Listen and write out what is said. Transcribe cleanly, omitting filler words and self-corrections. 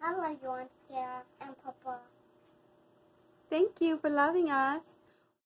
I love you, Auntie Kara and Papa. Thank you for loving us.